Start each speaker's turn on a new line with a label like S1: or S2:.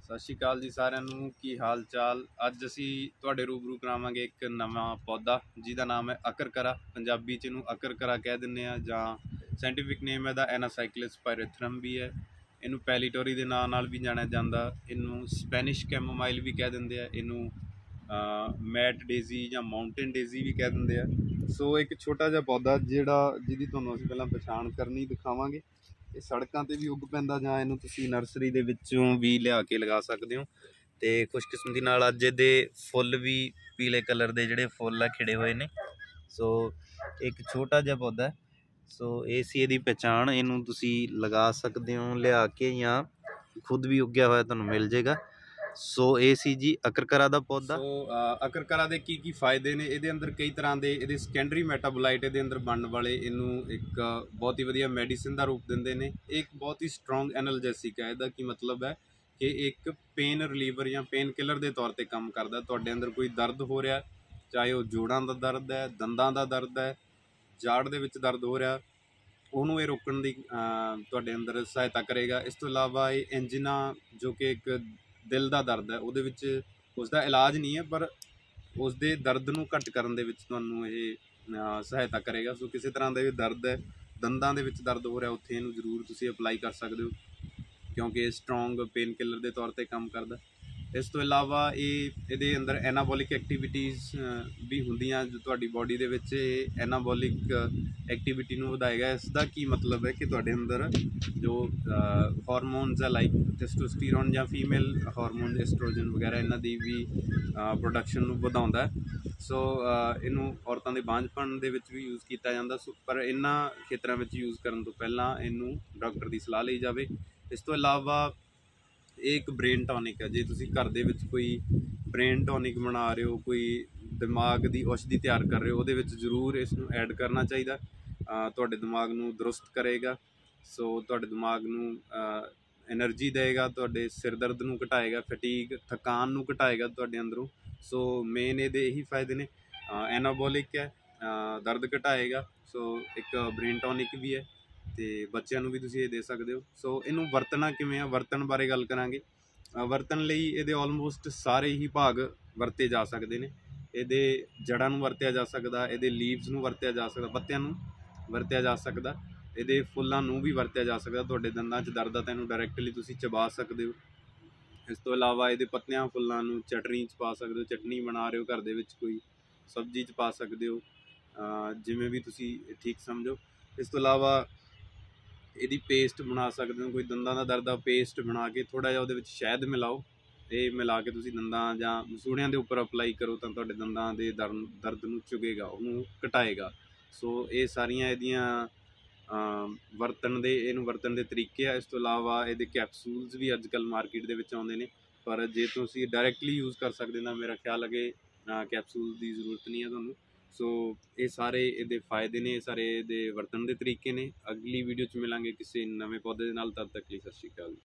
S1: ਸਤਿ ਸ਼੍ਰੀ ਅਕਾਲ ਜੀ ਸਾਰਿਆਂ ਨੂੰ। ਕੀ ਹਾਲ ਚਾਲ। ਅੱਜ ਅਸੀਂ ਤੁਹਾਡੇ ਰੂਬਰੂ ਕਰਾਵਾਂਗੇ ਇੱਕ ਨਵਾਂ ਪੌਦਾ ਜਿਹਦਾ ਨਾਮ ਹੈ ਅਕਰਕਰਾ। ਪੰਜਾਬੀ 'ਚ ਇਹਨੂੰ ਅਕਰਕਰਾ ਕਹਿ ਦਿੰਦੇ ਆ, ਜਾਂ ਸਾਇੰਟੀਫਿਕ ਨੇਮ ਇਹਦਾ ਐਨਾਸਾਈਕਲਿਸ ਪਾਇਰੇਥਰਮ ਵੀ ਹੈ। ਇਹਨੂੰ ਪੈਲੀਟੋਰੀ ਦੇ ਨਾਂ ਨਾਲ ਵੀ ਜਾਣਿਆ ਜਾਂਦਾ, ਇਹਨੂੰ ਸਪੈਨਿਸ਼ ਕੈਮੋਮਾਈਲ ਵੀ ਕਹਿ ਦਿੰਦੇ ਆ, ਇਹਨੂੰ ਮੈਟ ਡੇਜ਼ੀ ਜਾਂ ਮਾਊਂਟੇਨ ਡੇਜ਼ੀ ਵੀ ਕਹਿ ਦਿੰਦੇ ਆ। ਸੋ ਇੱਕ ਛੋਟਾ ਜਿਹਾ ਪੌਦਾ ਜਿਹਦੀ ਤੁਹਾਨੂੰ ਅਸੀਂ ਪਹਿਲਾਂ ਪਛਾਣ ਕਰਨੀ ਦਿਖਾਵਾਂਗੇ। ਇਹ ਸੜਕਾਂ 'ਤੇ ਵੀ ਉੱਗ ਪੈਂਦਾ, ਜਾਂ ਇਹਨੂੰ ਤੁਸੀਂ ਨਰਸਰੀ ਦੇ ਵਿੱਚੋਂ ਵੀ ਲਿਆ ਕੇ ਲਗਾ ਸਕਦੇ ਹੋ। ਅਤੇ ਖੁਸ਼ਕਿਸਮਤੀ ਨਾਲ ਅੱਜ ਇਹਦੇ ਫੁੱਲ ਵੀ ਪੀਲੇ ਕਲਰ ਦੇ ਜਿਹੜੇ ਫੁੱਲ ਆ ਖਿੜੇ ਹੋਏ ਨੇ। ਸੋ ਇੱਕ ਛੋਟਾ ਜਿਹਾ ਪੌਦਾ, ਸੋ ਇਹ ਸੀ ਇਹਦੀ ਪਹਿਚਾਣ। ਇਹਨੂੰ ਤੁਸੀਂ ਲਗਾ ਸਕਦੇ ਹੋ ਲਿਆ ਕੇ, ਜਾਂ ਖੁਦ ਵੀ ਉੱਗਿਆ ਹੋਇਆ ਤੁਹਾਨੂੰ ਮਿਲ ਜਾਏਗਾ। ਸੋ ਇਹ ਸੀ ਜੀ ਅਕਰਕਰਾ ਦਾ ਪੌਦਾ। ਸੋ ਅਕਰਕਰਾ ਦੇ ਕੀ ਫਾਇਦੇ ਨੇ? ਇਹਦੇ ਅੰਦਰ ਕਈ ਤਰ੍ਹਾਂ ਦੇ ਇਹਦੇ ਸੈਕੰਡਰੀ ਮੈਟਾਬੋਲਾਈਟ ਇਹਦੇ ਅੰਦਰ ਬਣਨ ਵਾਲੇ ਇਹਨੂੰ ਇੱਕ ਬਹੁਤ ਹੀ ਵਧੀਆ ਮੈਡੀਸਿਨ ਦਾ ਰੂਪ ਦਿੰਦੇ ਨੇ। ਇਹ ਇੱਕ ਬਹੁਤ ਹੀ ਸਟਰੋਂਗ ਐਨਰਜੈਸਿਕ ਹੈ। ਇਹਦਾ ਕੀ ਮਤਲਬ ਹੈ ਕਿ ਇੱਕ ਪੇਨ ਰਿਲੀਵਰ ਜਾਂ ਪੇਨ ਕਿਲਰ ਦੇ ਤੌਰ 'ਤੇ ਕੰਮ ਕਰਦਾ। ਤੁਹਾਡੇ ਅੰਦਰ ਕੋਈ ਦਰਦ ਹੋ ਰਿਹਾ, ਚਾਹੇ ਉਹ ਜੋੜਾਂ ਦਾ ਦਰਦ ਹੈ, ਦੰਦਾਂ ਦਾ ਦਰਦ ਹੈ, ਜਾੜ ਦੇ ਵਿੱਚ ਦਰਦ ਹੋ ਰਿਹਾ, ਉਹਨੂੰ ਇਹ ਰੋਕਣ ਦੀ ਤੁਹਾਡੇ ਅੰਦਰ ਸਹਾਇਤਾ ਕਰੇਗਾ। ਇਸ ਤੋਂ ਇਲਾਵਾ ਇਹ ਐਂਜੀਨਾ, ਜੋ ਕਿ ਇੱਕ ਦਿਲ ਦਾ ਦਰਦ ਹੈ, ਉਹਦੇ ਵਿੱਚ ਉਸਦਾ ਇਲਾਜ ਨਹੀਂ ਹੈ, ਪਰ ਉਸਦੇ ਦਰਦ ਨੂੰ ਘੱਟ ਕਰਨ ਦੇ ਵਿੱਚ ਤੁਹਾਨੂੰ ਇਹ ਸਹਾਇਤਾ ਕਰੇਗਾ। ਸੋ ਕਿਸੇ ਤਰ੍ਹਾਂ ਦਾ ਵੀ ਦਰਦ ਹੈ, ਦੰਦਾਂ ਦੇ ਵਿੱਚ ਦਰਦ ਹੋ ਰਿਹਾ, ਉੱਥੇ ਇਹਨੂੰ ਜ਼ਰੂਰ ਤੁਸੀਂ ਅਪਲਾਈ ਕਰ ਸਕਦੇ ਹੋ, ਕਿਉਂਕਿ ਇਹ ਸਟਰੋਂਗ ਪੇਨ ਕਿਲਰ ਦੇ ਤੌਰ 'ਤੇ ਕੰਮ ਕਰਦਾ। ਇਸ ਤੋਂ ਇਲਾਵਾ ਇਹਦੇ ਅੰਦਰ ਐਨਾਬੋਲਿਕ ਐਕਟੀਵਿਟੀਜ਼ ਵੀ ਹੁੰਦੀਆਂ, ਜੋ ਤੁਹਾਡੀ ਬਾਡੀ ਦੇ ਵਿੱਚ ਇਹ ਐਨਾਬੋਲਿਕ ਐਕਟੀਵਿਟੀ ਨੂੰ ਵਧਾਏਗਾ। ਇਸ ਦਾ ਕੀ ਮਤਲਬ ਹੈ ਕਿ ਤੁਹਾਡੇ ਅੰਦਰ ਜੋ ਹਾਰਮੋਨਸ ਹੈ, ਲਾਈਕ ਟੈਸਟੋਸਟੀਰੋਨ ਜਾਂ ਫੀਮੇਲ ਹਾਰਮੋਨ ਐਸਟ੍ਰੋਜਨ ਵਗੈਰਾ, ਇਹਨਾਂ ਦੀ ਵੀ ਪ੍ਰੋਡਕਸ਼ਨ ਨੂੰ ਵਧਾਉਂਦਾ। ਸੋ ਇਹਨੂੰ ਔਰਤਾਂ ਦੇ ਬਾਂਝਪਣ ਦੇ ਵਿੱਚ ਵੀ ਯੂਜ਼ ਕੀਤਾ ਜਾਂਦਾ। ਪਰ ਇਹਨਾਂ ਖੇਤਰਾਂ ਵਿੱਚ ਯੂਜ਼ ਕਰਨ ਤੋਂ ਪਹਿਲਾਂ ਇਹਨੂੰ ਡਾਕਟਰ ਦੀ ਸਲਾਹ ਲਈ ਜਾਵੇ। ਇਸ ਤੋਂ ਇਲਾਵਾ ਇਹ ਇੱਕ ਬ੍ਰੇਨ ਟੋਨਿਕ ਹੈ। ਜੇ ਤੁਸੀਂ ਘਰ ਦੇ ਵਿੱਚ ਕੋਈ ਬ੍ਰੇਨ ਟੋਨਿਕ ਬਣਾ ਰਹੇ ਹੋ, ਕੋਈ ਦਿਮਾਗ ਦੀ ਔਸ਼ਧੀ ਤਿਆਰ ਕਰ ਰਹੇ ਹੋ, ਉਹਦੇ ਵਿੱਚ ਜ਼ਰੂਰ ਇਸ ਨੂੰ ਐਡ ਕਰਨਾ ਚਾਹੀਦਾ। ਤੁਹਾਡੇ ਦਿਮਾਗ ਨੂੰ ਦਰੁਸਤ ਕਰੇਗਾ। ਸੋ ਤੁਹਾਡੇ ਦਿਮਾਗ ਨੂੰ ਐਨਰਜੀ ਦੇਵੇਗਾ, ਤੁਹਾਡੇ ਸਿਰ ਦਰਦ ਨੂੰ ਘਟਾਏਗਾ, ਫਟੀਗ ਥਕਾਨ ਨੂੰ ਘਟਾਏਗਾ ਤੁਹਾਡੇ ਅੰਦਰੋਂ। ਸੋ ਮੇਨ ਇਹਦੇ ਇਹੀ ਫਾਇਦੇ ਨੇ। ਐਨਾਬੋਲਿਕ ਹੈ, ਦਰਦ ਘਟਾਏਗਾ। ਸੋ ਇੱਕ ਬ੍ਰੇਨ ਟੋਨਿਕ ਵੀ ਹੈ, ਅਤੇ ਬੱਚਿਆਂ ਨੂੰ ਵੀ ਤੁਸੀਂ ਇਹ ਦੇ ਸਕਦੇ ਹੋ। ਸੋ ਇਹਨੂੰ ਵਰਤਣਾ ਕਿਵੇਂ ਆ, ਵਰਤਣ ਬਾਰੇ ਗੱਲ ਕਰਾਂਗੇ। ਵਰਤਣ ਲਈ ਇਹਦੇ ਆਲਮੋਸਟ ਸਾਰੇ ਹੀ ਭਾਗ ਵਰਤੇ ਜਾ ਸਕਦੇ ਨੇ। ਇਹਦੇ ਜੜ੍ਹਾਂ ਨੂੰ ਵਰਤਿਆ ਜਾ ਸਕਦਾ, ਇਹਦੇ ਲੀਵਸ ਨੂੰ ਵਰਤਿਆ ਜਾ ਸਕਦਾ, ਪੱਤਿਆਂ ਨੂੰ ਵਰਤਿਆ ਜਾ ਸਕਦਾ, ਇਹਦੇ ਫੁੱਲਾਂ ਨੂੰ ਵੀ ਵਰਤਿਆ ਜਾ ਸਕਦਾ। ਤੁਹਾਡੇ ਦੰਦਾਂ 'ਚ ਦਰਦ ਆ ਤਾਂ ਇਹਨੂੰ ਡਾਇਰੈਕਟਲੀ ਤੁਸੀਂ ਚਬਾ ਸਕਦੇ ਹੋ। ਇਸ ਤੋਂ ਇਲਾਵਾ ਇਹਦੇ ਪੱਤਿਆਂ ਫੁੱਲਾਂ ਨੂੰ ਚਟਨੀ 'ਚ ਪਾ ਸਕਦੇ ਹੋ। ਚਟਨੀ ਬਣਾ ਰਹੇ ਹੋ ਘਰ ਦੇ ਵਿੱਚ, ਕੋਈ ਸਬਜ਼ੀ 'ਚ ਪਾ ਸਕਦੇ ਹੋ, ਜਿਵੇਂ ਵੀ ਤੁਸੀਂ ਠੀਕ ਸਮਝੋ। ਇਸ ਤੋਂ ਇਲਾਵਾ ਇਹਦੀ ਪੇਸਟ ਬਣਾ ਸਕਦੇ ਹੋ। ਕੋਈ ਦੰਦਾਂ ਦਾ ਦਰਦ ਆ, ਪੇਸਟ ਬਣਾ ਕੇ ਥੋੜ੍ਹਾ ਜਿਹਾ ਉਹਦੇ ਵਿੱਚ ਸ਼ਹਿਦ ਮਿਲਾਓ, ਇਹ ਮਿਲਾ ਕੇ ਤੁਸੀਂ ਦੰਦਾਂ ਜਾਂ ਮਸੂੜਿਆਂ ਦੇ ਉੱਪਰ ਅਪਲਾਈ ਕਰੋ, ਤਾਂ ਤੁਹਾਡੇ ਦੰਦਾਂ ਦੇ ਦਰਦ ਨੂੰ ਚੁਗੇਗਾ, ਉਹਨੂੰ ਘਟਾਏਗਾ। ਸੋ ਇਹ ਸਾਰੀਆਂ ਇਹਦੀਆਂ ਇਹਨੂੰ ਵਰਤਣ ਦੇ ਤਰੀਕੇ ਆ। ਇਸ ਤੋਂ ਇਲਾਵਾ ਇਹਦੇ ਕੈਪਸੂਲਸ ਵੀ ਅੱਜ ਕੱਲ੍ਹ ਮਾਰਕੀਟ ਦੇ ਵਿੱਚ ਆਉਂਦੇ ਨੇ, ਪਰ ਜੇ ਤੁਸੀਂ ਡਾਇਰੈਕਟਲੀ ਯੂਜ਼ ਕਰ ਸਕਦੇ ਤਾਂ ਮੇਰਾ ਖਿਆਲ ਹੈ ਕਿ ਕੈਪਸੂਲ ਦੀ ਜ਼ਰੂਰਤ ਨਹੀਂ ਹੈ ਤੁਹਾਨੂੰ। ਸੋ ਇਹ ਸਾਰੇ ਇਹਦੇ ਫਾਇਦੇ ਨੇ, ਇਹ ਸਾਰੇ ਇਹਦੇ ਵਰਤਣ ਦੇ ਤਰੀਕੇ ਨੇ। ਅਗਲੀ ਵੀਡੀਓ 'ਚ ਮਿਲਾਂਗੇ ਕਿਸੇ ਨਵੇਂ ਪੌਦੇ ਦੇ ਨਾਲ। ਤਦ ਤੱਕ ਲਈ ਸਤਿ ਸ਼੍ਰੀ ਅਕਾਲ।